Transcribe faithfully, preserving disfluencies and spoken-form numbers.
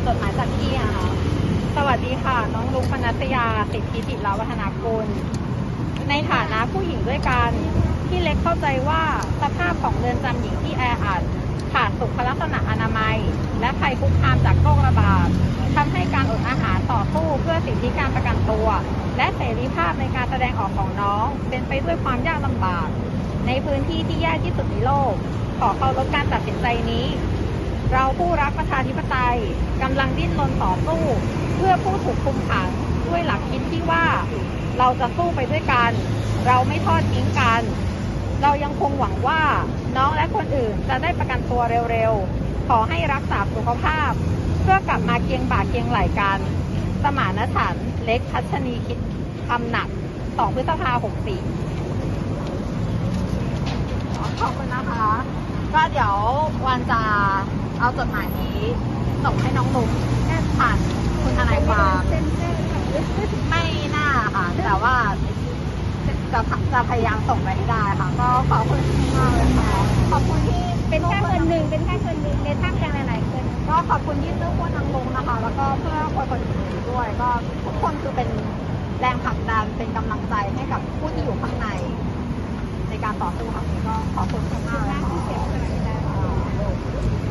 จดหมายจากพี่อะค่ะสวัสดีค่ะน้องลุงปนัสยาสิทธิจิรวัฒนากุลในฐานะผู้หญิงด้วยกันพี่เล็กเข้าใจว่าสภาพของเรือนจำหญิงที่แออัดขาดสุขลักษณะอนามัยและภัยคุกคามจากโรคระบาดทำให้การอดอาหารต่อสู้เพื่อสิทธิการประกันตัวและเสรีภาพในการแสดงออกของน้องเป็นไปด้วยความยากลำบากในพื้นที่ที่แย่ที่สุดในโลกขอเคารพการตัดสินใจนี้เราผู้รักประชาธิปไตยกำลังดิ้นรนต่อสู้เพื่อผู้ถูกคุมขังด้วยหลักคิดที่ว่าเราจะสู้ไปด้วยกันเราไม่ทอดทิ้งกันเรายังคงหวังว่าน้องและคนอื่นจะได้ประกันตัวเร็วๆขอให้รักษาสุขภาพเพื่อกลับมาเคียงบ่าเคียงไหล่กันสมานฉันท์เล็กพัชนีคิดคำหนักสองพฤษภาหกสี่ขอบคุณนะคะก็เดี๋ยววันจะเอาจดหมายนี้ส่งให้น้องลุงผ่านคุณทนายความไม่น่าค่ะแต่ว่าจะจะพยายามส่งไปให้ได้ค่ะก็ขอบคุณมากเลยค่ะขอบคุณที่เป็นแค่คนหนึ่งเป็นแค่คนหนึ่งในท่ามกลางหลายๆคนก็ขอบคุณที่เลือกพวกนางลงนะคะแล้วก็เพื่อคนคนอื่นด้วยก็ทุกคนคือเป็นแรงผลักดันเป็นกำลังใจให้กับผู้ที่อยู่ข้างในในการต่อสู้ครั้งนี้ก็ขอบคุณมากเลยค่ะ